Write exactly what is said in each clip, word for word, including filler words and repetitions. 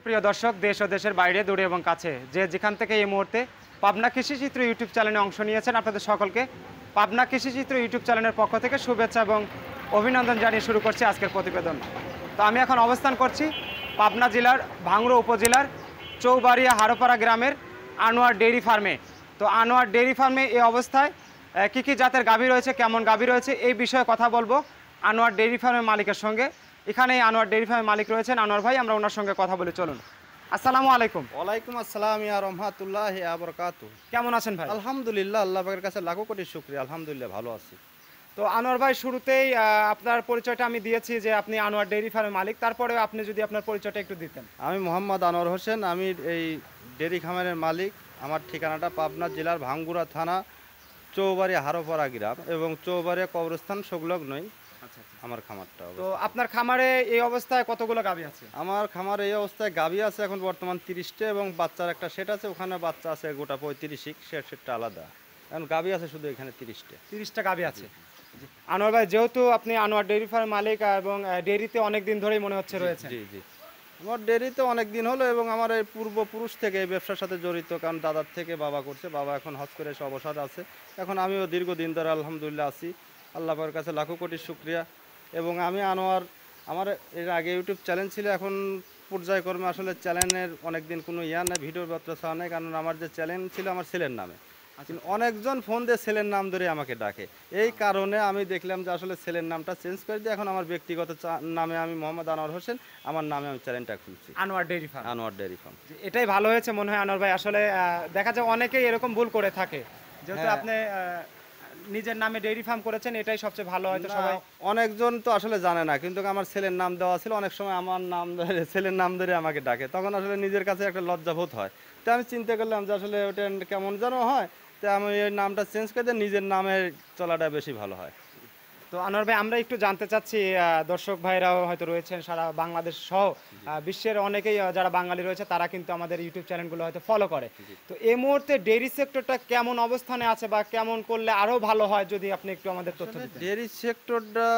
প্রিয় দর্শক, দেশ ও দেশের বাইরে দূরে এবং কাছে যে যেখান থেকে এই মুহূর্তে পাবনা কৃষিচিত্র ইউটিউব চ্যানেলে অংশ নিয়েছেন, আপনাদের সকলকে পাবনা কৃষিচিত্র ইউটিউব চ্যানেলের পক্ষ থেকে শুভেচ্ছা এবং অভিনন্দন জানিয়ে শুরু করছি আজকের প্রতিবেদন। তো আমি এখন অবস্থান করছি পাবনা জেলার ভাঙড়া উপজেলার চৌবাড়িয়া হারোপাড়া গ্রামের আনোয়ার ডেইরি ফার্মে। তো আনোয়ার ডেইরি ফার্মে এই অবস্থায় কী কী জাতের গাভী রয়েছে, কেমন গাভী রয়েছে, এই বিষয়ে কথা বলবো আনোয়ার ডেইরি ফার্মের মালিকের সঙ্গে। এখানে আনোয়ার ডেইরি ফার্মের মালিক রয়েছেন আনোয়ার ভাই, আমরা ওনার সঙ্গে কথা বলে চলুন। আসসালামু আলাইকুম। ওয়ালাইকুম আসসালাম ইয়া রহমাতুল্লাহি ওয়া বারাকাতুহু। কেমন আছেন ভাই? আলহামদুলিল্লাহ, আল্লাহ পাকের কাছে লাখো কোটি শুকরিয়া, আলহামদুলিল্লাহ ভালো আছি। তো আনোয়ার ভাই, শুরুতেই আপনার পরিচয়টা আমি দিয়েছি যে আপনি আনোয়ার ডেইরি ফার্মের মালিক, তারপরে আপনি যদি আপনার পরিচয়টা একটু দিতেন। আমি মোহাম্মদ আনোয়ার হোসেন, আমি এই ডেইরি খামারের মালিক। আমার ঠিকানাটা পাবনা জেলার ভাঙ্গুড়া থানা চৌবাড়িয়া হারোপাড়া গ্রাম এবং চৌবাড়িয়া কবরস্থান সংলগ্নই আচ্ছা আচ্ছা আমার খামারটা। তো আপনার খামারে এই অবস্থায় কতগুলো গাভী আছে? আমার খামার এই অবস্থায় গাভী আছে এখন বর্তমান তিরিশটা এবং বাচ্চার একটা সেট আছে, ওখানে বাচ্চা আছে গোটা পঁয়ত্রিশিক, সেট সেটটা আলাদা। এখন গাভী আছে শুধু এখানে তিরিশটা তিরিশটা গাভী আছে। আনোয়ার ভাই, যেহেতু আপনি আনোয়ার ডেইরি ফার্মের মালিক এবং ডেইরিতে অনেক দিন ধরেই মনে হচ্ছে রয়েছে। জি জি, আমার ডেইরিতে অনেক দিন হলো এবং আমার এই পূর্বপুরুষ থেকে এই ব্যবসার সাথে জড়িত, কারণ দাদার থেকে বাবা করছে, বাবা এখন হজ করে এসে অবসর আছে। এখন আমিও দীর্ঘদিন ধরে আলহামদুলিল্লাহ আছি, আল্লাহ পাকের কাছে লাখো কোটি শুকরিয়া। এবং আমি আনোয়ার, আমার এর আগে ইউটিউব চ্যানেল ছিল, এখন পর্যায়ক্রমে আসলে চ্যানেলের অনেক দিন কোনো ইয়া নেই, ভিডিও বার্তা ছাড়া নেই, কারণ আমার যে চ্যানেল ছিল আমার ছেলের নামে। কিন্তু অনেকজন ফোন দিয়ে ছেলের নাম ধরে আমাকে ডাকে, এই কারণে আমি দেখলাম যে আসলে ছেলের নামটা চেঞ্জ করে দিয়ে এখন আমার ব্যক্তিগত নামে আমি মোহাম্মদ আনোয়ার হোসেন, আমার নামে আমি চ্যানেলটা খুলছি Anwar dairy farm. Anwar dairy farm, এটাই ভালো হয়েছে মনে হয় আনোয়ার ভাই। আসলে দেখা যায় অনেকেই এরকম ভুল করে থাকে, যেহেতু আপনি নিজের নামে ডেইরি ফার্ম করেছেন, এটাই সবচেয়ে ভালো হয়তো। সবাই অনেকজন তো আসলে জানে না, কিন্তু আমার ছেলের নাম দেওয়া ছিল, অনেক সময় আমার নাম ধরে ছেলের নাম ধরে আমাকে ডাকে, তখন আসলে নিজের কাছে একটা লজ্জাবোধ হয়। তো আমি চিন্তা করলাম যে আসলে ওটা কেমন যেন হয়, তো আমি এই নামটা চেঞ্জ করে দিয়ে নিজের নামে চলাটা বেশি ভালো হয়। তো আনোয়ার ভাই, আমরা একটু জানতে চাচ্ছি, দর্শক ভাইরাও হয়তো রয়েছেন সারা বাংলাদেশ সহ বিশ্বের অনেকেই যারা বাঙালি রয়েছে, তারা কিন্তু আমাদের ইউটিউব চ্যানেলগুলো হয়তো ফলো করে। তো এই মুহূর্তে ডেইরি সেক্টরটা কেমন অবস্থানে আছে বা কেমন করলে আরো ভালো হয়, যদি আপনি একটু আমাদের তথ্য দিতেন। ডেইরি সেক্টরটা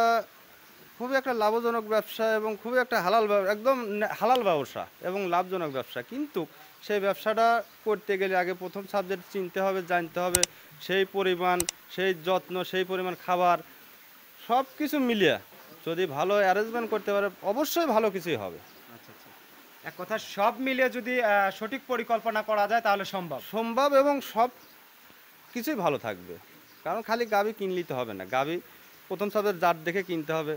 খুবই একটা লাভজনক ব্যবসা এবং খুবই একটা হালাল, একদম হালাল ব্যবসা এবং লাভজনক ব্যবসা। কিন্তু সেই ব্যবসাটা করতে গেলে আগে প্রথম সাবজেক্ট চিনতে হবে, জানতে হবে, সেই পরিমাণ, সেই যত্ন, সেই পরিমাণ খাবার সব কিছু মিলিয়ে যদি ভালো অ্যারেঞ্জমেন্ট করতে পারে অবশ্যই ভালো কিছুই হবে। আচ্ছা আচ্ছা, এক কথা সব মিলিয়ে যদি সঠিক পরিকল্পনা করা যায় তাহলে সম্ভব সম্ভব এবং সব কিছুই ভালো থাকবে। কারণ খালি গাভী কিনলেই তো হবে না, গাভী প্রথম সাবজেক্ট জাত দেখে কিনতে হবে,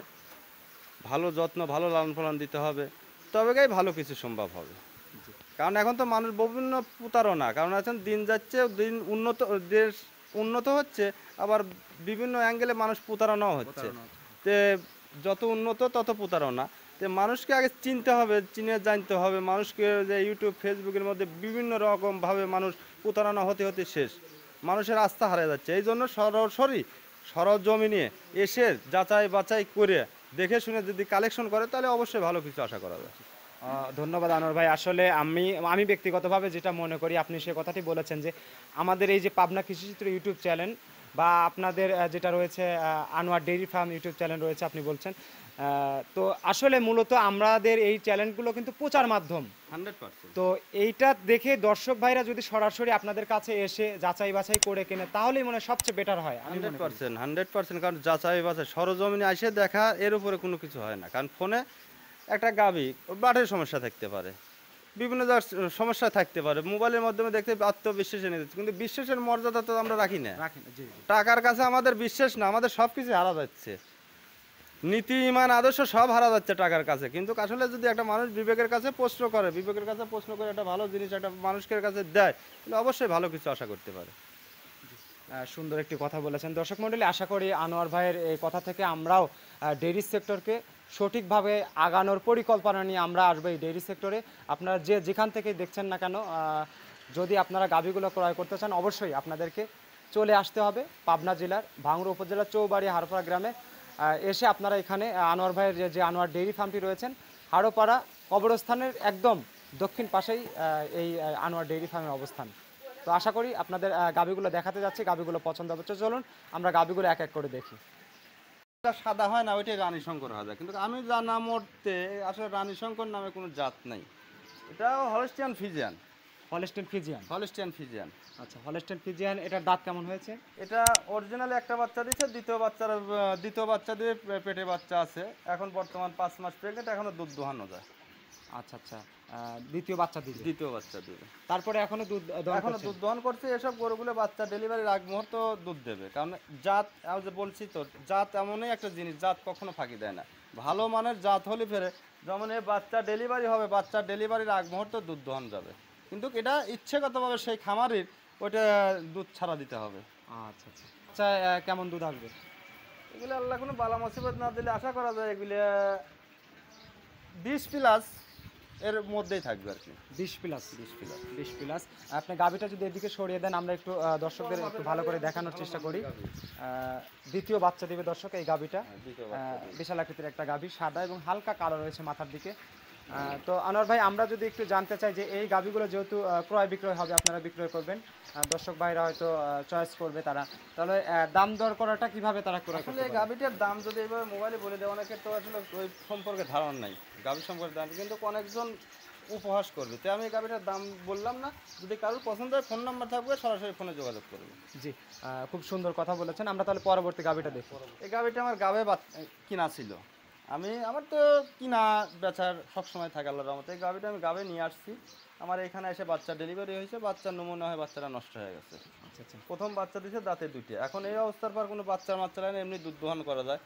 ভালো যত্ন, ভালো লালন পালন দিতে হবে, তবে গাই ভালো কিছু সম্ভব হবে। কারণ এখন তো মানুষ বিভিন্ন প্রতারণা, কারণ এখন দিন যাচ্ছে, দিন উন্নত, দেশ উন্নত হচ্ছে, আবার বিভিন্ন অ্যাঙ্গেলে মানুষ প্রতারণাও হচ্ছে। তে যত উন্নত তত প্রতারণা। তো মানুষকে আগে চিনতে হবে, চিনে জানতে হবে। মানুষকে যে ইউটিউব ফেসবুকের মধ্যে বিভিন্ন রকমভাবে মানুষ প্রতারণা হতে হতে শেষ, মানুষের আস্থা হারিয়ে যাচ্ছে। এই জন্য সরাসরি সরজমিনে এসে যাচাই বাছাই করে দেখে শুনে যদি কালেকশন করে তাহলে অবশ্যই ভালো কিছু আশা করা যায়। ধন্যবাদ আনোয়ার ভাই। আসলে আমি আমি ব্যক্তিগতভাবে যেটা মনে করি, আপনি সে কথাটি বলেছেন যে আমাদের এই যে পাবনা কৃষিচিত্র ইউটিউব চ্যানেল বা আপনাদের যেটা রয়েছে Anwar dairy farm YouTube channel রয়েছে, আপনি বলছেন, তো আসলে মূলত আমাদের এই চ্যানেলগুলো কিন্তু প্রচার মাধ্যম হান্ড্রেড পার্সেন্ট। তো এইটা দেখে দর্শক ভাইরা যদি সরাসরি আপনাদের কাছে এসে যাচাই বাছাই করে কেনে তাহলেই মনে হয় সবচেয়ে বেটার হয়। হান্ড্রেড পার্সেন্ট হান্ড্রেড পার্সেন্ট কারণ যাচাই বাছাই সরজমিনে এসে দেখা, এর উপরে কোনো কিছু হয় না। কারণ ফোনে একটা গাভী বাটের সমস্যা থাকতে পারে, বিভিন্ন জায়গার সমস্যা থাকতে পারে, মোবাইলের মাধ্যমে দেখতে আত্মবিশ্বাসে নিয়ে যাচ্ছে, কিন্তু বিশ্বাসের মর্যাদা তো আমরা রাখি না। টাকার কাছে আমাদের বিশ্বাস না, আমাদের সব কিছু হারা যাচ্ছে, নীতি ইমান আদর্শ সব হারা যাচ্ছে টাকার কাছে। কিন্তু আসলে যদি একটা মানুষ বিবেকের কাছে প্রশ্ন করে, বিবেকের কাছে প্রশ্ন করে একটা ভালো জিনিস একটা মানুষের কাছে দেয়, তাহলে অবশ্যই ভালো কিছু আশা করতে পারে। সুন্দর একটি কথা বলেছেন। দর্শক মণ্ডলী, আশা করি আনোয়ার ভাইয়ের এই কথা থেকে আমরাও ডেইরি সেক্টরকে সঠিকভাবে আগানোর পরিকল্পনা নিয়ে আমরা আসবো এই ডেইরি সেক্টরে। আপনারা যে যেখান থেকে দেখছেন না কেন, যদি আপনারা গাভীগুলো ক্রয় করতে চান অবশ্যই আপনাদেরকে চলে আসতে হবে পাবনা জেলার ভাঙড়া উপজেলার চৌবাড়িয়া হারোপাড়া গ্রামে। এসে আপনারা এখানে আনোয়ার ভাইয়ের যে আনোয়ার ডেইরি ফার্মটি রয়েছেন, হারোপাড়া কবরস্থানের একদম দক্ষিণ পাশেই এই আনোয়ার ডেইরি ফার্মের অবস্থান। তো আশা করি আপনাদের গাভীগুলো দেখাতে যাচ্ছি, গাভীগুলো পছন্দ হচ্ছে, চলুন আমরা গাভীগুলো এক এক করে দেখি। সাদা হয় না, ওইটাই রানী শঙ্কর হয়, কিন্তু আমি জানা মতে আসলে রানী শঙ্কর নামে কোনো জাত নাই। এটা Holstein Friesian. Holstein Friesian. Holstein Friesian. আচ্ছা, হলস্টেন ফিজিয়ান, এটার দাঁত কেমন হয়েছে? এটা অরিজিনালি একটা বাচ্চা দিচ্ছে, দ্বিতীয় বাচ্চার আহ, দ্বিতীয় বাচ্চা দিয়ে পে- পেটে বাচ্চা আছে, এখন বর্তমান পাঁচ মাস প্রেগনেন্ট, এখনো দুধ দোহানো যায়। আচ্ছা আচ্ছা, আহ, দ্বিতীয় বাচ্চা দিবে, দ্বিতীয় বাচ্চা দিবে, তারপরে এখনো দুধ দহন এখনো করছে? দুধ দহন করছে। এসব গরুগুলো বাচ্চা ডেলিভারির আগ মুহূর্ত দুধ দেবে, কারণ জাত আমি যে বলছি তো, জাত এমনই একটা জিনিস, জাত কখনো ফাঁকি দেয় না। ভালো মানের জাত হলে ফেরে, যেমন এই বাচ্চা ডেলিভারি হবে, বাচ্চা ডেলিভারির আগ মুহূর্ত দুধ দহন যাবে, কিন্তু এটা ইচ্ছেগতভাবে সেই খামারির ওইটা দুধ ছাড়া দিতে হবে। আচ্ছা আচ্ছা আচ্ছা, আহ, কেমন দুধ আসবে? এগুলো আল্লাহ কোনো বালা মুসিবত না দিলে আশা করা যায় এগুলো বিশ প্লাস এর মধ্যেই থাকবে আর কি। বিশ প্লাস? বিশ প্লাস। বিশ প্লাস। আপনি গাভিটা যদি এদিকে সরিয়ে দেন, আমরা একটু আহ, দর্শকদের একটু ভালো করে দেখানোর চেষ্টা করি। আহ, দ্বিতীয় বাচ্চা দিবে দর্শক এই গাভিটা। দ্বিতীয় আহ, বাচ্চা দিবে। বিশাল আকৃতির একটা গাভি, সাদা এবং হালকা কালো রয়েছে মাথার দিকে। আহ, তো আনোয়ার ভাই, আমরা যদি একটু জানতে চাই যে এই গাভিগুলো যেহেতু আহ, ক্রয় বিক্রয় হবে, আপনারা বিক্রয় করবেন, আহ, দর্শক ভাইরা হয়তো চয়েস করবে, তারা তাহলে আহ, দাম দর করাটা কিভাবে তারা ক্রয় আসলে করবে? গাভিটার দাম যদি এভাবে মোবাইলে বলে দেয়, অনেকের তো আসলে ওই সম্পর্কে ধারণা নাই, গাভি সম্পর্কে দাম, কিন্তু অনেকজন উপহাস করবে, তাই আমি এই গাভিটার দাম বললাম না। যদি কারোর পছন্দ হয় ফোন নাম্বার থাকবে, সরাসরি ফোনে যোগাযোগ করবে। জি, আহ, খুব সুন্দর কথা বলেছেন। আমরা তাহলে পরবর্তী গাভিটা দেখব। এই গাভিটা আমার গাবে কিনা ছিল, আমি আমার তো কিনা বেচার সবসময় থাকে আল্লাহর রহমতে। এই গাভিটা আমি গাবে নিয়ে আসছি, আমার এখানে এসে বাচ্চা ডেলিভারি হয়েছে, বাচ্চার নমুনা হয়ে বাচ্চাটা নষ্ট হয়ে গেছে। আচ্ছা আচ্ছা, প্রথম বাচ্চা দিছে দাঁতে দুইটা, এখন এই অবস্থার পর কোনো বাচ্চার বাচ্চা লাগে না, এমনি দুধ দোহন করা যায়।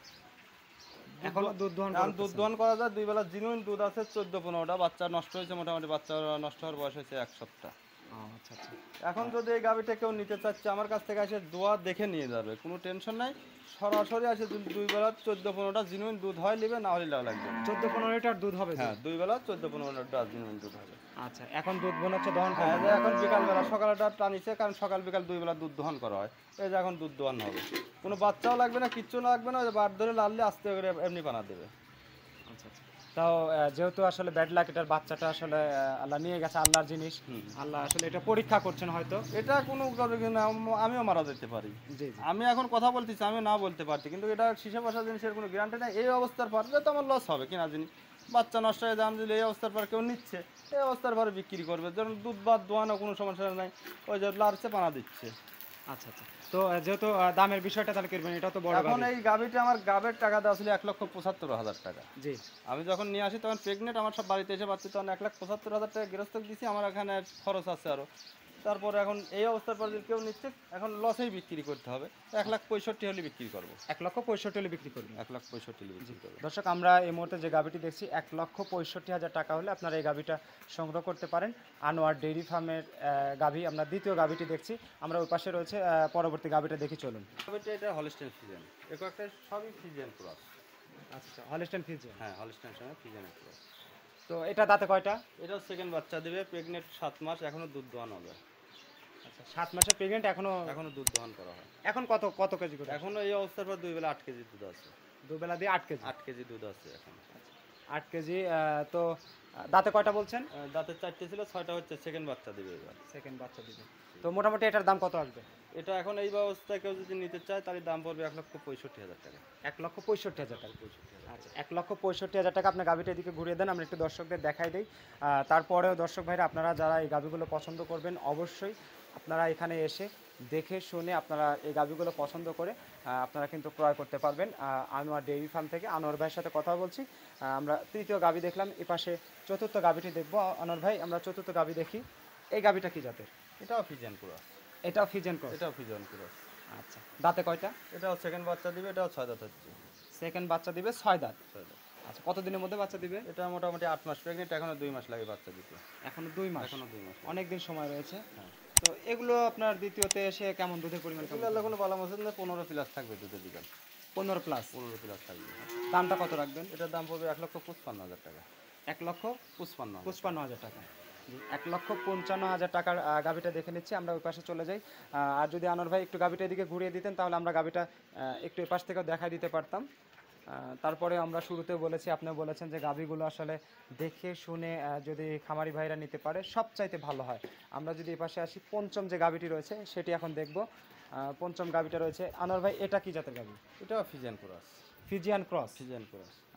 এখন দুধ দহন এখন দুধ করতেছেন? দোহন করা যায়, দুই বেলা জিনুইন দুধ আছে চোদ্দ পনেরোটা, বাচ্চা নষ্ট হয়েছে মোটামুটি, বাচ্চা নষ্ট হওয়ার বয়স হয়েছে এক সপ্তাহ। ও, আচ্ছা আচ্ছা। এখন যদি এই গাভিটা কেউ নিতে চাচ্ছে, আমার কাছ থেকে এসে দোয়া দেখে নিয়ে যাবে, কোনো টেনশন নাই। সরাসরি আসে যদি দুই বেলা চোদ্দ পনেরোটা জিনুইন দুধ হয় নেবে, না হলে লাভ লাগবে না। চোদ্দ পনেরো লিটার দুধ হবে? হ্যাঁ, দুই বেলা চোদ্দ পনেরোটা জিনুইন দুধ হবে। আচ্ছা, এখন দুধ বোন হচ্ছে দহন হ্যাঁ, করবে? এই যে এখন বিকালবেলা, সকালটা টানিছে, কারণ সকাল বিকাল দুই বেলা দুধ দহন করা হয়। এই যে এখন দুধ দহন হবে, কোনো বাচ্চাও লাগবে না, কিচ্ছু লাগবে না, ওই যে বার ধরে লাললে আস্তে করে এমনি পানা দেবে। আচ্ছা আচ্ছা। তাও আহ, যেহেতু আসলে ব্যাড লাক, এটার বাচ্চাটা আসলে আহ, আল্লাহ নিয়ে গেছে, আল্লাহর জিনিস, আল্লাহ আসলে এটা পরীক্ষা করছেন হয়তো। এটা কোনো কারণে না, আম- আমিও মারা যেতে পারি। জি জি। আমি এখন কথা বলতেছি, আমি না বলতে পারছি, কিন্তু এটা শিশে বসা জিনিসের কোনো গ্যারান্টি নেই। এই অবস্থার পর তো আমার লস হবে, কিনা জিনিস বাচ্চা নষ্ট হয়ে দাম দিলে এই অবস্থার পর কেউ নিচ্ছে, এই অবস্থার পরে বিক্রি করবে, যেমন দুধ বাদ দোয়ানো কোনো সমস্যা নাই, ওই যে লাড়ছে পানা দিচ্ছে। আচ্ছা আচ্ছা। তো আহ, যেহেতু আহ, দামের বিষয়টা তাহলে করবেন, এটা তো বড় এখন গাভী। এই গাভিটা আমার গাবের টাকা দেওয়া ছিল এক লক্ষ পঁচাত্তর হাজার টাকা। জি। আমি যখন নিয়ে আসি তখন প্রেগনেন্ট, আমার সব বাড়িতে এসে পাচ্ছি, তখন এক লাখ পঁচাত্তর হাজার টাকা গৃহস্থক দিছি, আমার এখানে খরচ আছে আরও। তারপরে এখন এই অবস্থার পর যদি কেউ নিচ্ছে, এখন লসেই বিক্রি করতে হবে, এক লাখ পঁয়ষট্টি হলে বিক্রি করবো। এক লক্ষ পঁয়ষট্টি হলে বিক্রি করবেন? এক লাখ পঁয়ষট্টি হলে বিক্রি করবো। দর্শক, আমরা এই মুহূর্তে যে গাভীটি দেখছি, এক লক্ষ পঁয়ষট্টি হাজার টাকা হলে আপনারা এই গাভীটা সংগ্রহ করতে পারেন। আনোয়ার ডেইরি ফার্মের গাভী, আমরা দ্বিতীয় গাভীটি দেখছি। আমরা ওই পাশে রয়েছে আহ, পরবর্তী গাভীটা দেখি, চলুন। গাভিটা এটা হলস্টেন ফিজিয়ান, এরকম একটা সবই ফিজিয়ান ক্রস। আচ্ছা, হলস্টেন ফিজিয়ান। হ্যাঁ, হলস্টেন সঙ্গে ফিজিয়ান ক্রস। তো এটা দাঁতে কয়টা? এটা সেকেন্ড বাচ্চা দেবে, প্রেগনেন্ট সাত মাস, এখনো দুধ দোহান হবে। আচ্ছা, সাত মাসের প্রেগনেন্ট, এখনো এখনো দুধ দোহান করা হয়। এখন কত কত কেজি করে? এখনো এই অবস্থার পর দুই বেলা আট কেজি দুধ আছে। দুবেলা দিয়ে আট কেজি? আট কেজি দুধ আছে এখন। আট কেজি। আহ, তো আহ, দাঁতে কয়টা বলছেন? আহ, দাঁতের চারটে ছিল, ছয়টা হচ্ছে, সেকেন্ড বাচ্চা দিবে এবার। সেকেন্ড বাচ্চা দিবে। তো মোটামুটি এটার দাম কত আসবে? এটা এখন এই ব্যবস্থায় কেউ যদি নিতে চায়, তার দাম পড়বে এক লক্ষ পঁয়ষট্টি হাজার টাকা। এক লক্ষ পঁয়ষট্টি হাজার টাকা। আচ্ছা, এক লক্ষ পঁয়ষট্টি হাজার টাকা। আপনার গাভিটা এদিকে ঘুরিয়ে দেন, আমরা একটু দর্শকদের দেখাই দিই। আহ, তারপরেও দর্শক ভাইরা, আপনারা যারা এই গাভিগুলো পছন্দ করবেন, অবশ্যই আপনারা এখানে এসে দেখে শুনে আপনারা এই গাভিগুলো পছন্দ করে আহ, আপনারা কিন্তু ক্রয় করতে পারবেন। আহ, আনোয়ার ডেইরি ফার্ম থেকে আনোয়ার ভাইয়ের সাথে কথা বলছি। আহ, আমরা তৃতীয় গাভি দেখলাম, এ পাশে চতুর্থ গাভিটি দেখবো। আনোয়ার ভাই, আমরা চতুর্থ গাভি দেখি। এই গাভিটা কি জাতের? এটাও ফিজিয়ান ক্রস। এটাও ফিজেন ক্রস? এটাও ফিজিয়ান ক্রস। আচ্ছা, দাঁতে কয়টা? এটাও সেকেন্ড বাচ্চা দিবে, এটাও ছয় দাঁত হচ্ছে। সেকেন্ড বাচ্চা দিবে, ছয় দাঁত। ছয় দাঁত। আচ্ছা, কতদিনের মধ্যে বাচ্চা দিবে? এটা মোটামুটি আট মাস প্রেগনেন্ট, এখনো দুই মাস লাগে বাচ্চা দিতে। এখনো দুই মাস? এখনো দুই মাস। অনেক দিন সময় রয়েছে। হ্যাঁ। তো এগুলো আপনার দ্বিতীয়তে এসে কেমন দুধের পরিমাণ? কেমন? এগুলো কোনো ভালো মশন না, পনেরো প্লাস থাকবে দুধের বিকাল। পনেরো প্লাস? পনেরো প্লাস থাকবে। দামটা কত রাখবেন? এটার দাম পড়বে এক লক্ষ পঁচপান্ন হাজার টাকা। এক লক্ষ পঁচপান্ন পঁচপান্ন হাজার টাকা। জি, এক লক্ষ পঞ্চান্ন হাজার টাকার আহ, গাভিটা দেখে নিচ্ছি। আমরা ওই পাশে চলে যাই। আহ, আর যদি আনোয়ার ভাই একটু গাভিটা এদিকে ঘুরিয়ে দিতেন, তাহলে আমরা গাভিটা আহ, একটু এপাশ থেকেও দেখাই দিতে পারতাম। আহ, তারপরে আমরা শুরুতে বলেছি, আপনি বলেছেন যে গাভিগুলো আসলে দেখে শুনে আহ, যদি খামারি ভাইরা নিতে পারে সবচাইতে ভালো হয়। আমরা যদি এপাশে আসি, পঞ্চম যে গাভিটি রয়েছে সেটি এখন দেখব। আহ, পঞ্চম গাভিটা রয়েছে। আনোয়ার ভাই, এটা কি জাতের গাভি? এটাও Friesian cross. Friesian cross? Friesian cross.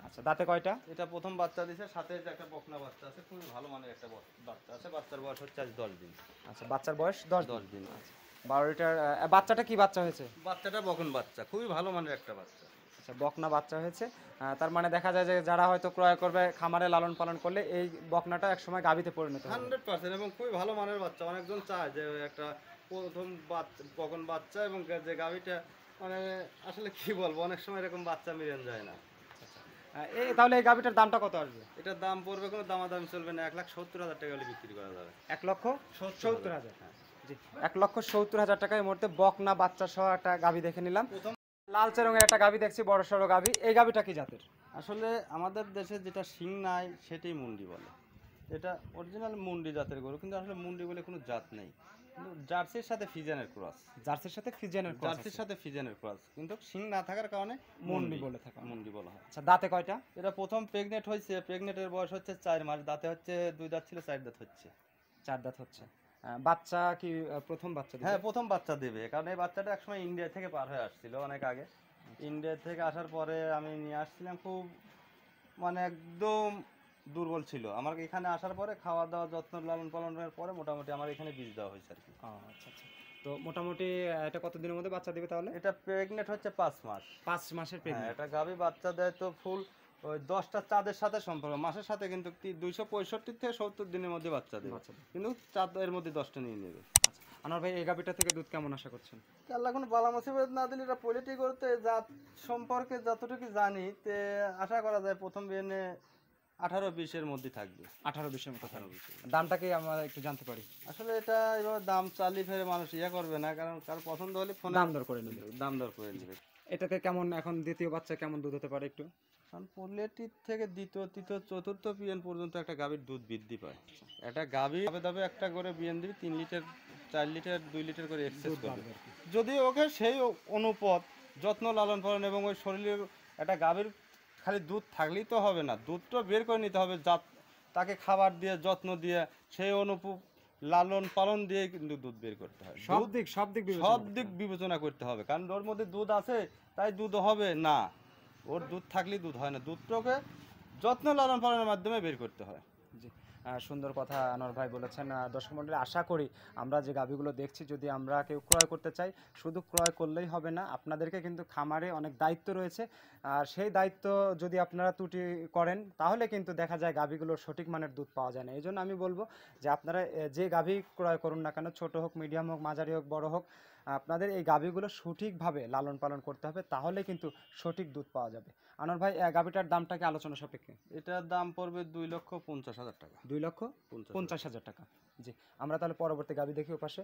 আচ্ছা, দাঁতে কয়টা? এটা প্রথম বাচ্চা দিছে, সাথে যে একটা বকনা বাচ্চা আছে, খুবই ভালো মানের একটা ব- বাচ্চা আছে। বাচ্চার বয়স হচ্ছে আজ দশ দিন। আচ্ছা, বাচ্চার বয়স দশ দশ দিন আচ্ছা, বারো লিটার। আহ, বাচ্চাটা কি বাচ্চা হয়েছে? বাচ্চাটা বকন বাচ্চা, খুবই ভালো মানের একটা বাচ্চা। আচ্ছা, বকনা বাচ্চা হয়েছে। আহ, তার মানে দেখা যায় যে যারা হয়তো ক্রয় করবে খামারে লালন পালন করলে এই বকনাটা একসময় গাভীতে পরিণত হবে। হান্ড্রেড পার্সেন্ট এবং খুবই ভালো মানের বাচ্চা। অনেকজন চায় যে একটা প্রথম বাচ্চা বকন বাচ্চা এবং যে গাভীটা মানে আসলে কি বলবো, অনেক সময় এরকম বাচ্চা মিলেন যায় না। আহ, এই তাহলে এই গাভীটার দামটা কত আসবে? এটার দাম পড়বে, কোনো দামাদামি চলবে না, এক লাখ সত্তর হাজার টাকা হলে বিক্রি করা যাবে। এক লক্ষ সত্তর হাজার হ্যাঁ। জি, এক লক্ষ সত্তর হাজার টাকায় এই মুহূর্তে বকনা বাচ্চা সহ একটা গাভী দেখে নিলাম। প্রথম লালচে রঙের একটা গাভী দেখছি, বড় সড়ো গাভী। এই গাভীটা কি জাতের? আসলে আমাদের দেশে যেটা শিং নাই সেটাই মুন্ডি বলে। এটা অরিজিনাল মুন্ডি জাতের গরু, কিন্তু আসলে মুন্ডি বলে কোনো জাত নেই। কিন্তু জার্সির সাথে ফিজিয়ানের ক্রস, জার্সির সাথে ফিজিয়ানের ক্রস জার্সির আছে। সাথে ফিজিয়ানের ক্রস, কিন্তু শিং না থাকার কারণে মুন্ডি বলে থাকা হয়। মুন্ডি বলা হয়। আচ্ছা, দাঁতে কয়টা? এটা প্রথম প্রেগনেন্ট হয়েছে, প্রেগনেন্টের বয়স হচ্ছে চার মাস, দাঁতে হচ্ছে দুই দাঁত ছিল, চার দাঁত হচ্ছে। চার দাঁত হচ্ছে। আহ, বাচ্চা কি আহ, প্রথম বাচ্চা দিবে? হ্যাঁ, প্রথম বাচ্চা দেবে, কারণ এই বাচ্চাটা একসময় ইন্ডিয়া থেকে পার হয়ে আসছিল অনেক আগে। ইন্ডিয়া থেকে আসার পরে আমি নিয়ে আসছিলাম, খুব মানে একদম দুর্বল ছিল। আমার এখানে আসার পরে খাওয়া দাওয়া যত্ন লালন পালনের পরে মোটামুটি আমার এখানে বীজ দেওয়া হয়েছে আর কি। ও, আচ্ছা আচ্ছা। তো মোটামুটি আহ, এটা কতদিনের মধ্যে বাচ্চা দিবে তাহলে? এটা প্রেগনেন্ট হচ্ছে পাঁচ মাস। পাঁচ মাসের হ্যাঁ, প্রেগনেন্ট। এটা গাভী বাচ্চা দেয় তো ফুল ওই দশটা চাঁদের সাথে সম্পর্ক, মাসের সাথে কিন্তু দুইশো পঁয়ষট্টি থেকে সত্তর দিনের মধ্যে বাচ্চা দেবে, বাচ্চা দেবে। কিন্তু চাঁদ এর মধ্যে দশটা নিয়ে নেবে। আচ্ছা, আনোয়ার ভাই এই গাভীটা থেকে দুধ কেমন আশা করছেন? আল্লাহ কোনো বালা মুসিবত না দিলে এটা পলিটি করতে জাত সম্পর্কে যতটুকু জানি তে আশা করা যায় প্রথম বিয়ে আঠারো বিশের মধ্যে থাকবে। আঠারো বিশের মতো আঠারো থাকবে। বিশের দামটা কি আমরা একটু জানতে পারি? আসলে এটা এভাবে দাম চালি ফেরে মানুষ ইয়া করবে না, কারণ কার পছন্দ হলে ফোনে দাম দর করে নেবে। দাম দর করে নেবে। এটাতে কেমন এখন দ্বিতীয় বাচ্চা কেমন দুধ হতে পারে একটু? কারণ পলিটির থেকে দ্বিতীয় তৃতীয় চতুর্থ বিয়ান পর্যন্ত একটা গাভীর দুধ বৃদ্ধি পায়। একটা গাভী ধাপে ধাপে একটা করে বিয়ান দিবি, তিন লিটার চার লিটার দুই লিটার করে এক্সেস করবে। বাড়বে আর কি। যদি ওকে সেই অনুপাত যত্ন লালন পালন এবং ওই শরীরের একটা গাভীর খালি দুধ থাকলেই তো হবে না, দুধটা বের করে নিতে হবে, জাত তাকে খাবার দিয়ে যত্ন দিয়ে সেই অনুপাত লালন পালন দিয়ে কিন্তু দুধ বের করতে হয়। সব দুধ দিক সব দিক বিবেচনা সব করতে দিক হবে। বিবেচনা করতে হবে, কারণ ওর মধ্যে দুধ আছে তাই দুধ হবে না, ওর দুধ থাকলেই দুধ হয় না, দুধটাকে যত্ন লালন পালনের মাধ্যমে বের করতে হয়। জি, আহ, সুন্দর কথা আনোয়ার ভাই বলেছেন। আহ, দর্শক মণ্ডলী, আশা করি আমরা যে গাভীগুলো দেখছি, যদি আমরা কেউ ক্রয় করতে চাই, শুধু ক্রয় করলেই হবে না, আপনাদেরকে কিন্তু খামারে অনেক দায়িত্ব রয়েছে। আর সেই দায়িত্ব যদি আপনারা ত্রুটি করেন তাহলে কিন্তু দেখা যায় গাভীগুলোর সঠিক মানের দুধ পাওয়া যায় না। এই জন্য আমি বলবো যে আপনারা আহ, যে গাভী ক্রয় করুন না কেন, ছোট হোক, মিডিয়াম হোক, মাঝারি হোক, বড় হোক, আপনাদের এই গাভীগুলো সঠিকভাবে লালন পালন করতে হবে, তাহলে কিন্তু সঠিক দুধ পাওয়া যাবে। আনোয়ার ভাই, আহ, গাভীটার দামটা কি আলোচনা সাপেক্ষে? এটার দাম পড়বে দুই লক্ষ পঞ্চাশ হাজার টাকা। দুই লক্ষ পঞ্চাশ পঞ্চাশ হাজার টাকা। জি, আমরা তাহলে পরবর্তী গাভী দেখি ওপাশে।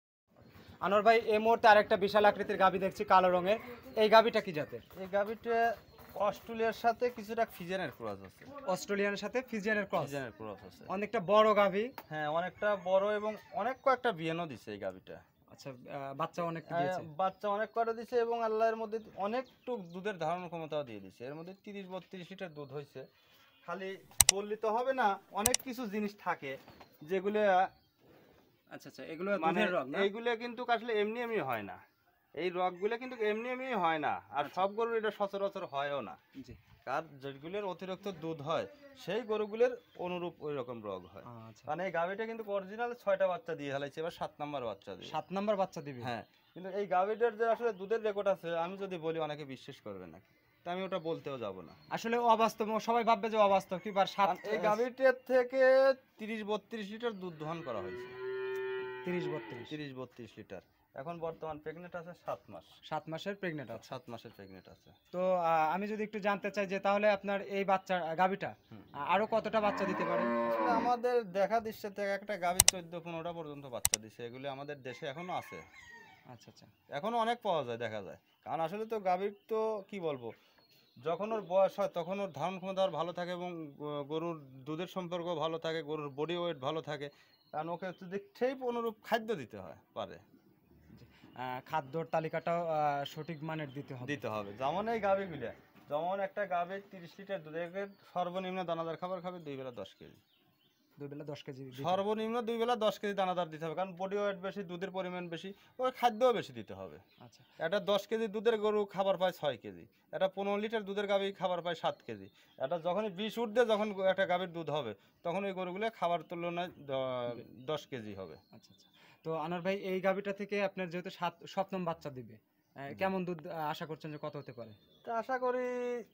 আনোয়ার ভাই, এই মুহূর্তে আরেকটা বিশাল আকৃতির গাভী দেখছি, কালো রঙের। এই গাভীটা কি জাতের? এই গাভীটা অস্ট্রেলিয়ার সাথে কিছুটা ফিজিয়ানের ক্রস আছে। অস্ট্রেলিয়ানের সাথে ফিজিয়ানের ক্রস। ফিজিয়ানের ক্রস আছে। অনেকটা বড় গাভী। হ্যাঁ, অনেকটা বড় এবং অনেক কয়েকটা বিয়ানও দিছে এই গাভীটা। আচ্ছা, আহ, বাচ্চা অনেকটা দিয়েছে। আহ, বাচ্চা অনেক কটা দিছে এবং আল্লাহর মধ্যে অনেকটুক দুধের ধারণ ক্ষমতাও দিয়ে দিছে। এর মধ্যে তিরিশ বত্রিশ লিটার দুধ হয়েছে। খালি বললে তো হবে না, অনেক কিছু জিনিস থাকে যেগুলো আচ্ছা আচ্ছা, এগুলো মানে দুধের রগ না? এইগুলো কিন্তু আসলে এমনি এমনি হয় না, এই রগগুলো কিন্তু এমনি এমনি হয় না, আর সব গরুর এটা সচরাচর হয়ও না। জি, কার যেগুলোর অতিরিক্ত দুধ হয় সেই গরুগুলোর অনুরূপ ওই রকম রোগ হয়। আচ্ছা। কারণ এই গাভীটা কিন্তু অরিজিনাল ছয়টা বাচ্চা দিয়ে ফেলাইছে, এবার সাত নাম্বার বাচ্চা দিয়ে। সাত নাম্বার বাচ্চা দিবে? হ্যাঁ, কিন্তু এই গাভীটার যে আসলে দুধের রেকর্ড আছে, আমি যদি বলি অনেকে বিশ্বাস করবে না, তা আমি ওটা বলতেও যাব না। আসলে অবাস্তব, সবাই ভাববে যে অবাস্তব, কি বার সাত। কারণ এই গাভীটার থেকে তিরিশ বত্রিশ লিটার দুধ দহন করা হয়েছে। তিরিশ বত্রিশ তিরিশ বত্রিশ লিটার। এখন বর্তমান প্রেগনেন্ট আছে সাত মাস। সাত মাসের প্রেগনেন্ট আছে। সাত মাসের প্রেগনেন্ট আছে। তো আহ, আমি যদি একটু জানতে চাই যে তাহলে আপনার এই বাচ্চা গাভীটা আরো কতটা বাচ্চা দিতে পারে? আসলে আমাদের দেখা দৃশ্য থেকে একটা গাভী চোদ্দ পনেরোটা পর্যন্ত বাচ্চা দিছে, এগুলি আমাদের দেশে এখনো আছে। আচ্ছা আচ্ছা, এখনো অনেক পাওয়া যায়, দেখা যায়। কারণ আসলে তো গাভীর তো কি বলবো, যখন ওর বয়স হয় তখন ওর ধারণ ক্ষমতা আর ভালো থাকে এবং গ- গরুর দুধের সম্পর্ক ভালো থাকে, গরুর বডি ওয়েট ভালো থাকে, কারণ ওকে যদি সেই অনুরূপ খাদ্য দিতে হয় পারে। আহ, খাদ্যর তালিকাটাও আহ, সঠিক মানের দিতে হবে। দিতে হবে, যেমন এই গাভীগুলো, যেমন একটা গাভীর তিরিশ লিটার দুধ, এর সর্বনিম্ন দানাদার খাবার খাবে দুই বেলা দশ কেজি। দুই বেলা দশ কেজি দিতে হবে। সর্বনিম্ন দুই বেলা দশ কেজি দানাদার দিতে হবে, কারণ বডি ওয়েট বেশি, দুধের পরিমাণ বেশি, ওই খাদ্যও বেশি দিতে হবে। আচ্ছা একটা দশ কেজি দুধের গরু খাবার পায় ছয় কেজি, একটা পনেরো লিটার দুধের গাভী খাবার পায় সাত কেজি। এটা যখনই বিষ উঠবে, যখন একটা গাভীর দুধ হবে, তখন ওই গরুগুলো খাবার তুলনায় দ- দশ কেজি হবে। আচ্ছা আচ্ছা। তো আনোয়ার ভাই এই গাভীটা থেকে আপনার যেহেতু সাত সপ্তম বাচ্চা দিবে, আহ, কেমন দুধ আহ, আশা করছেন যে কত হতে পারে? তা আশা করি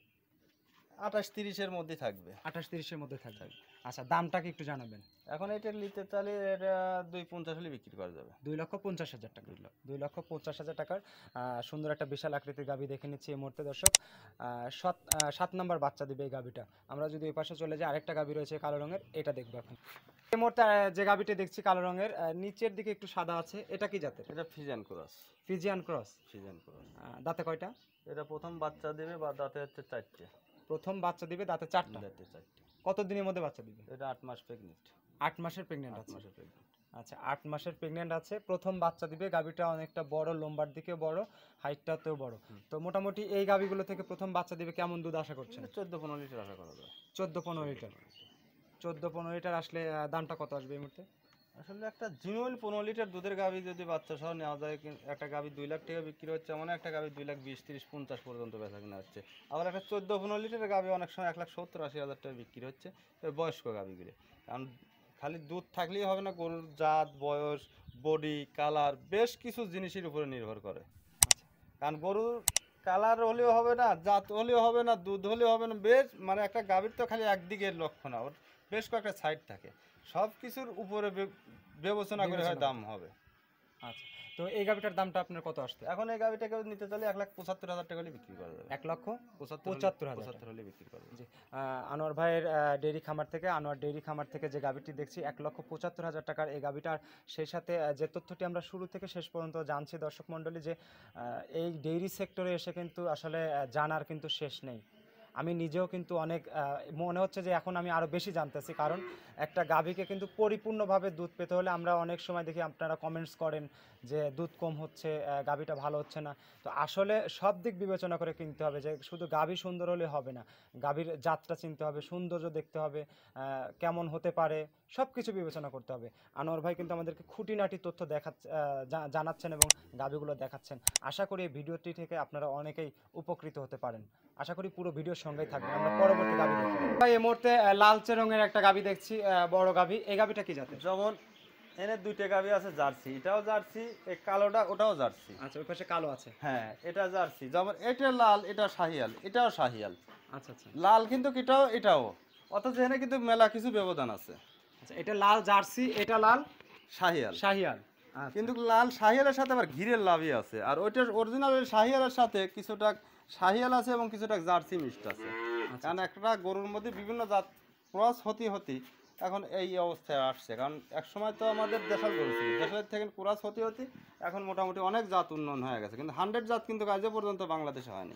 আঠাশ তিরিশের মধ্যে থাকবে। আঠাশ তিরিশের মধ্যে থাকবে। আচ্ছা, দামটা কি একটু জানাবেন? এখন এটা নিতে চাইলে এটা দুই পঞ্চাশ হলে বিক্রি করা যাবে। দুই লক্ষ পঞ্চাশ হাজার টাকা। দুই লক্ষ পঞ্চাশ হাজার টাকার আহ, সুন্দর একটা বিশাল আকৃতির গাভী দেখে নিচ্ছি এই মুহূর্তে দর্শক। আহ, সাত আহ, সাত নাম্বার বাচ্চা দিবে এই গাভীটা। আমরা যদি এই পাশে চলে যাই, আরেকটা গাভী রয়েছে কালো রঙের, এটা দেখবো এখন। এই মুহূর্তে আহ, যে গাভীটা দেখছি কালো রঙের, আহ, নিচের দিকে একটু সাদা আছে, এটা কি জাতের? এটা Friesian cross. Friesian cross. Friesian cross. দাঁতে কয়টা? এটা প্রথম বাচ্চা দেবে, বা দাঁতে হচ্ছে চারটে। প্রথম বাচ্চা দিবে, দাঁতে চারটা। দাঁতে চারটে। কত দিনের মধ্যে বাচ্চা দিবে? এটা আট মাস প্রেগনেন্ট। আট মাসের প্রেগনেন্ট আট আছে। মাসের প্রেগনেন্ট। আচ্ছা, আট মাসের প্রেগনেন্ট আছে, প্রথম বাচ্চা দিবে। গাভীটা অনেকটা বড়, লম্বার দিকে বড়, হাইটটাতেও বড়। তো মোটামুটি এই গাভীগুলো থেকে প্রথম বাচ্চা দিবে, কেমন দুধ আশা করছেন? চোদ্দ পনেরো লিটার আশা করা যায়। চোদ্দ পনেরো লিটার। চোদ্দ পনেরো লিটার আসলে আহ, দামটা কত আসবে এই মুহূর্তে? আসলে একটা জিনুইন পনেরো লিটার দুধের গাভী যদি বাচ্চা সহ নেওয়া যায়, কি- একটা গাভী দুই লাখ টাকা বিক্রি হচ্ছে, এমন একটা গাভী দুই লাখ বিশ তিরিশ পঞ্চাশ পর্যন্ত বেচা কিনা হচ্ছে। আবার একটা চোদ্দ পনেরো লিটারের গাভী অনেক সময় এক লাখ সত্তর আশি হাজার টাকা বিক্রি হচ্ছে, ওই বয়স্ক গাভীগুলো। কারণ খালি দুধ থাকলেই হবে না, গরুর জাত, বয়স, বডি, কালার, বেশ কিছু জিনিসের উপরে নির্ভর করে। কারণ গরুর কালার হলেও হবে না, জাত হলেও হবে না, দুধ হলেও হবে না, বেশ মানে একটা গাভীর তো খালি একদিকের লক্ষ্য না, ওর বেশ কয়েকটা সাইড থাকে, সব কিছুর উপরে বে- বিবেচনা করে হয় দাম হবে। আচ্ছা, তো এই গাভীটার দামটা আপনার কত আসবে? এখন এই গাভীটাকে নিতে চাইলে এক লাখ পঁচাত্তর হাজার টাকা হলে বিক্রি করা যাবে। এক লক্ষ পঁচাত্তর পঁচাত্তর হাজার পঁচাত্তর হলে বিক্রি করা যাবে। জি। আহ, আনোয়ার ভাইয়ের ডেইরি খামার থেকে, আনোয়ার ডেইরি খামার থেকে যে গাভীটি দেখছি, এক লক্ষ পঁচাত্তর হাজার টাকার এই গাভীটার। সেই সাথে আহ, যে তথ্যটি আমরা শুরু থেকে শেষ পর্যন্ত জানছি দর্শক মণ্ডলী, যে আহ, এই ডেইরি সেক্টরে এসে কিন্তু আসলে আহ, জানার কিন্তু শেষ নেই। আমি নিজেও কিন্তু অনেক আহ, মনে হচ্ছে যে এখন আমি আরও বেশি জানতেছি, কারণ একটা গাভীকে কিন্তু পরিপূর্ণভাবে দুধ পেতে হলে, আমরা অনেক সময় দেখি আপনারা কমেন্টস করেন যে দুধ কম হচ্ছে, আহ, গাভীটা ভালো হচ্ছে না। তো আসলে সব দিক বিবেচনা করে কিনতে হবে, যে শুধু গাভী সুন্দর হলে হবে না, গাভীর জাতটা চিনতে হবে, সৌন্দর্য দেখতে হবে, আহ, কেমন হতে পারে, সব কিছু বিবেচনা করতে হবে। আনোয়ার ভাই কিন্তু আমাদেরকে খুঁটিনাটি তথ্য দেখাচ্ছে, আহ, জা- জানাচ্ছেন এবং গাভীগুলো দেখাচ্ছেন। আশা করি এই ভিডিওটি থেকে আপনারা অনেকেই উপকৃত হতে পারেন। আশা করি পুরো ভিডিওর সঙ্গেই থাকবেন। আমরা পরবর্তী গাভী দেখব। ভাই এই মুহূর্তে আহ, লালচে রঙের একটা গাভী দেখছি, আহ, বড় গাভী। এই গাভীটা কি জাতের? যেমন এনে দুইটা গাভী আছে, জার্সি, এটাও জার্সি, এই কালোটা ওটাও জার্সি। আচ্ছা, ওই পাশে কালো আছে। হ্যাঁ, এটা জার্সি। যেমন এটা লাল, এটা শাহিয়াল, এটাও শাহিয়াল। আচ্ছা আচ্ছা লাল কিন্তু এটাও এটাও, অথচ এখানে কিন্তু মেলা কিছু ব্যবধান আছে। আচ্ছা, এটা লাল জার্সি, এটা লাল শাহিয়াল। শাহিয়াল। কিন্তু লাল শাহিয়ালের সাথে আবার ঘিরের লাভই আছে, আর ওইটার অরিজিনাল শাহিয়ালের সাথে কিছুটা শাহিয়াল আছে এবং কিছুটা জার্সি মিক্সড আছে। কারণ একটা গরুর মধ্যে বিভিন্ন জাত ক্রস হতে হতে এখন এই অবস্থায় আসছে। কারণ এক সময় তো আমাদের দেশাল গরু ছিল, দেশালের থেকে ক্রস হতে হতে এখন মোটামুটি অনেক জাত উন্নয়ন হয়ে গেছে, কিন্তু হান্ড্রেড জাত কিন্তু আজও পর্যন্ত বাংলাদেশে হয়নি।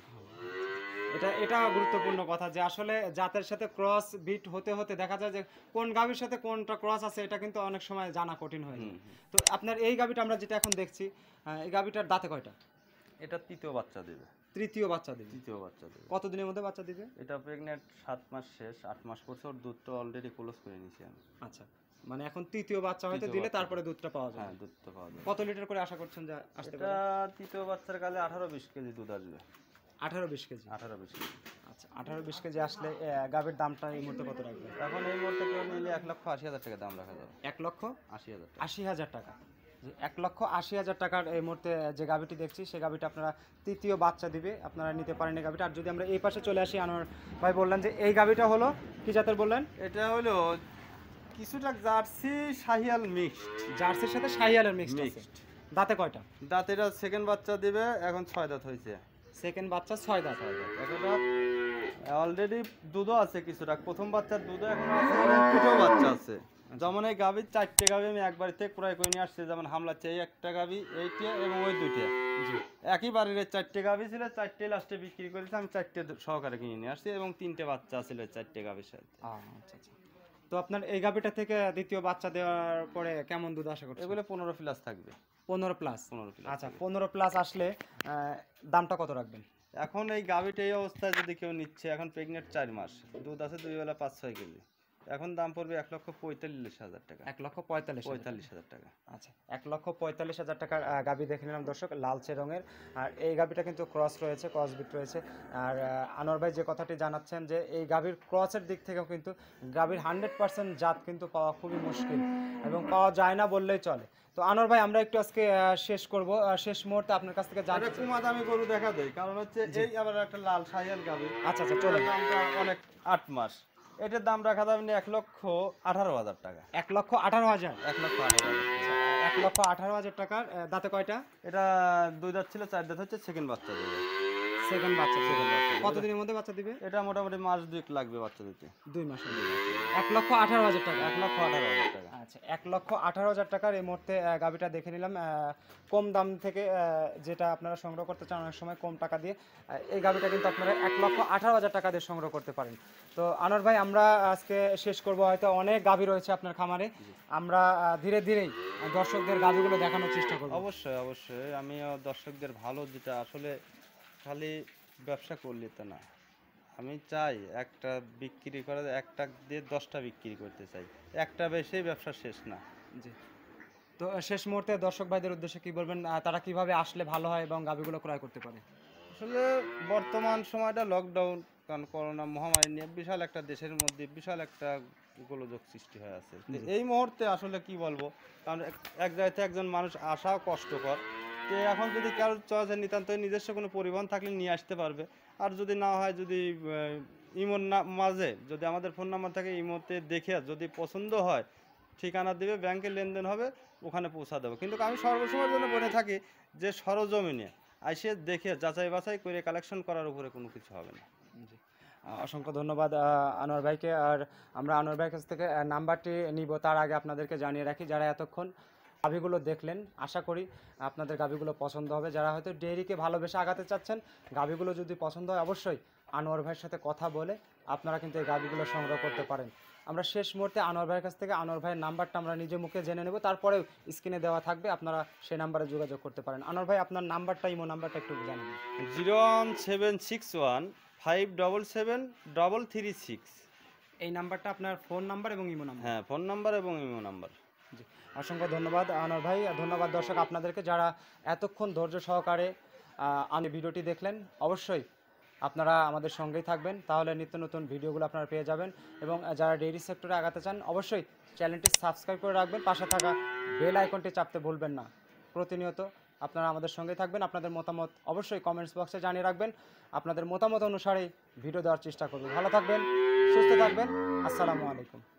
এটা এটা গুরুত্বপূর্ণ কথা, যে আসলে জাতের সাথে ক্রস বিট হতে হতে দেখা যায় যে কোন গাভীর সাথে কোনটা ক্রস আছে, এটা কিন্তু অনেক সময় জানা কঠিন হয়ে যায়। তো আপনার এই গাভীটা আমরা যেটা এখন দেখছি, আহ, এই গাভীটার দাঁতে কয়টা? এটা তৃতীয় বাচ্চা দেবে। তৃতীয় বাচ্চা দিবে। তৃতীয় বাচ্চা দেবে। কত দিনের মধ্যে বাচ্চা দিবে? এটা প্রেগনেন্ট, সাত মাস শেষ, আট মাস পড়ছে, ওর দুধটা অলরেডি ক্লোজ করে নিয়েছি আমি। আচ্ছা, মানে এখন তৃতীয় বাচ্চা হয়তো তৃতীয় দিলে বাচ্চা। তারপরে দুধটা পাওয়া যাবে। হ্যাঁ, দুধটা পাওয়া যাবে। কত লিটার করে আশা করছেন যে আসতে এটা পারে? তৃতীয় বাচ্চার কালে আঠারো বিশ কেজি দুধ আসবে। আঠারো বিশ কেজি। আঠারো বিশ কেজি। আচ্ছা, আঠারো বিশ কেজি আসলে আহ, গাভীর দামটা এই মুহূর্তে কত রাখবে? এখন এই মুহূর্তে কেউ নিলে এক লক্ষ আশি হাজার টাকা দাম রাখা যাবে। এক লক্ষ আশি হাজার টাকা। আশি হাজার টাকা। যে এক লক্ষ আশি হাজার টাকার এই মুহূর্তে যে গাভীটি দেখছি, সেই গাভীটা আপনারা তৃতীয় বাচ্চা দিবে, আপনারা নিতে পারেন এই গাভীটা। আর যদি আমরা এই পাশে চলে আসি, আনোয়ার ভাই বললেন যে এই গাভীটা হলো কি জাতের বললেন? এটা হলো কিছুটা জার্সি শাহিয়াল মিক্সড। জার্সির সাথে শাহিয়ালের মিক্সড আছে। মিক্সড। দাঁতে কয়টা? দাঁতেরা সেকেন্ড বাচ্চা দিবে, এখন ছয় দাঁত হয়েছে। সেকেন্ড বাচ্চা ছয় দাঁত। এখনো অলরেডি দুধও আছে কিছুটা, প্রথম বাচ্চার দুধও এখন আছে এবং দুটো বাচ্চা আছে। যেমন এই গাভীর চারটে গাভী আমি একবার থেকে ক্রয় করে নিয়ে আসছি, যেমন হামলা চাই একটা গাভী, এইটা এবং ওই দুইটা একই বাড়ির চারটে গাভী ছিল, চারটে লাস্টে বিক্রি করেছি আমি, চারটে সহকারে কিনে নিয়ে আসছি এবং তিনটে বাচ্চা ছিল চারটে গাভীর সাথে। আচ্ছা আচ্ছা। তো আপনার এই গাভীটা থেকে দ্বিতীয় বাচ্চা দেওয়ার পরে কেমন দুধ আশা করছেন? এগুলো পনেরো প্লাস থাকবে। পনেরো প্লাস। পনেরো প্লাস। আচ্ছা, পনেরো প্লাস আসলে আহ, দামটা কত রাখবেন? এখন এই গাভীটা এই অবস্থায় যদি কেউ নিচ্ছে, এখন প্রেগনেন্ট চার মাস, দুধ আছে দুই বেলা পাঁচ ছয় কেজি, এখন দাম পড়বে এক লক্ষ পঁয়তাল্লিশ হাজার টাকা। এক লক্ষ পঁয়তাল্লিশ পঁয়তাল্লিশ হাজার টাকা। আচ্ছা, এক লক্ষ পঁয়তাল্লিশ হাজার টাকার আহ, গাভী দেখে নিলাম দর্শক, লালচে রঙের। আর এই গাভীটা কিন্তু ক্রস রয়েছে, ক্রস বিট রয়েছে। আর আহ, আনোয়ার ভাই যে কথাটি জানাচ্ছেন যে এই গাভীর ক্রসের দিক থেকেও কিন্তু গাভীর হান্ড্রেড পার্সেন্ট জাত কিন্তু পাওয়া খুবই মুশকিল এবং পাওয়া যায় না বললেই চলে। তো আনোয়ার ভাই আমরা একটু আজকে আহ, শেষ করব, আহ, শেষ মুহূর্তে আপনার কাছ থেকে জানতে এটা কুমা দামি গরু দেখা দেয়, কারণ হচ্ছে এই আবার একটা লাল শাহিয়াল গাভী। আচ্ছা আচ্ছা চলে, দামটা অনেক আট মাস, এটার দাম রাখা যাবে না এক লক্ষ আঠারো হাজার টাকা। এক লক্ষ আঠারো হাজার এক লক্ষ আঠারো হাজার টাকা। এক লক্ষ আঠারো হাজার টাকার আহ, দাঁতে কয়টা? এটা দুই দাঁত ছিল, চার দাঁত হচ্ছে, সেকেন্ড বাচ্চা দেবে। সেকেন্ড বাচ্চা, সেকেন্ড বাচ্চা দেবে। কতদিনের মধ্যে বাচ্চা দিবে? এটা মোটামুটি মাস দুয়েক লাগবে বাচ্চা দিতে। দুই মাস। এক লক্ষ আঠারো হাজার টাকা। এক লক্ষ আঠারো হাজার টাকা। আচ্ছা, এক লক্ষ আঠারো হাজার টাকার এই মুহূর্তে আহ, গাভীটা দেখে নিলাম। আহ, কম দাম থেকে আহ, যেটা আপনারা সংগ্রহ করতে চান অনেক সময় কম টাকা দিয়ে, আহ, এই গাভীটা কিন্তু আপনারা এক লক্ষ আঠারো হাজার টাকা দিয়ে সংগ্রহ করতে পারেন। তো আনোয়ার ভাই আমরা আজকে শেষ করব, হয়তো অনেক গাভী রয়েছে আপনার খামারে, আমরা আহ, ধীরে ধীরেই দর্শকদের গাভীগুলো দেখানোর চেষ্টা করব। অবশ্যই অবশ্যই, আমিও দর্শকদের ভালো, যেটা আসলে খালি ব্যবসা করলে তো না, আমি চাই একটা বিক্রি করে একটা দিয়ে দশটা বিক্রি করতে চাই, একটা বেশি ব্যবসা শেষ না। জি, তো আহ, শেষ মুহূর্তে দর্শক ভাইদের উদ্দেশ্যে কি বলবেন, আহ, তারা কিভাবে আসলে ভালো হয় এবং গাভীগুলো ক্রয় করতে পারে? আসলে বর্তমান সময়টা লকডাউন, কারণ করোনা মহামারী নিয়ে বিশাল একটা দেশের মধ্যে বিশাল একটা গোলযোগ সৃষ্টি হয়ে আছে। তো এই মুহূর্তে আসলে কি বলবো, কারণ এক- এক জায়গাতে একজন মানুষ আসাও কষ্টকর। তো এখন যদি কারোর চয়েসে নিতান্ত নিজস্ব কোনো পরিবহন থাকলে নিয়ে আসতে পারবে, আর যদি না হয়, যদি আহ, ইমোর না মাঝে যদি আমাদের ফোন নাম্বার থাকে, ইমোতে দেখে যদি পছন্দ হয় ঠিকানা দিবে, ব্যাংকে লেনদেন হবে, ওখানে পৌঁছা দেবো। কিন্তু আমি সর্বসময়ের জন্য বলে থাকি যে সরজমিনে আইসে দেখে যাচাই বাছাই করে কালেকশন করার উপরে কোনো কিছু হবে না। জি, আহ, অসংখ্য ধন্যবাদ আহ, আনোয়ার ভাইকে। আর আমরা আনোয়ার ভাইয়ের কাছ থেকে আহ, নাম্বারটি নিব, তার আগে আপনাদেরকে জানিয়ে রাখি, যারা এতক্ষণ গাভীগুলো দেখলেন আশা করি আপনাদের গাভীগুলো পছন্দ হবে। যারা হয়তো ডেয়ারিকে ভালোবেসে আগাতে চাচ্ছেন, গাভীগুলো যদি পছন্দ হয় অবশ্যই আনোয়ার ভাইয়ের সাথে কথা বলে আপনারা কিন্তু এই গাভীগুলো সংগ্রহ করতে পারেন। আমরা শেষ মুহূর্তে আনোয়ার ভাইয়ের কাছ থেকে আনোয়ার ভাইয়ের নাম্বারটা আমরা নিজে মুখে জেনে নেব, তারপরেও স্ক্রিনে দেওয়া থাকবে, আপনারা সেই নাম্বারে যোগাযোগ করতে পারেন। আনোয়ার ভাই আপনার নাম্বারটা, ইমো নাম্বারটা একটু জানান। Zero one seven six one five double seven double three six. এই নাম্বারটা আপনার ফোন নাম্বার এবং ইমো নাম্বার? হ্যাঁ, ফোন নাম্বার এবং ইমো নাম্বার। জি, অসংখ্য ধন্যবাদ আনোয়ার ভাই। ধন্যবাদ দর্শক আপনাদেরকে, যারা এতক্ষণ ধৈর্য সহকারে আহ, আমি ভিডিওটি দেখলেন। অবশ্যই আপনারা আমাদের সঙ্গেই থাকবেন, তাহলে নিত্য নতুন ভিডিওগুলো আপনারা পেয়ে যাবেন। এবং যারা ডেইরি সেক্টরে আগাতে চান অবশ্যই চ্যানেলটি সাবস্ক্রাইব করে রাখবেন, পাশে থাকা বেল আইকনটি চাপতে ভুলবেন না। প্রতিনিয়ত আপনারা আমাদের সঙ্গেই থাকবেন, আপনাদের মতামত অবশ্যই কমেন্টস বক্সে জানিয়ে রাখবেন। আপনাদের মতামত অনুসারে ভিডিও দেওয়ার চেষ্টা করব। ভালো থাকবেন, সুস্থ থাকবেন, আসসালামু আলাইকুম।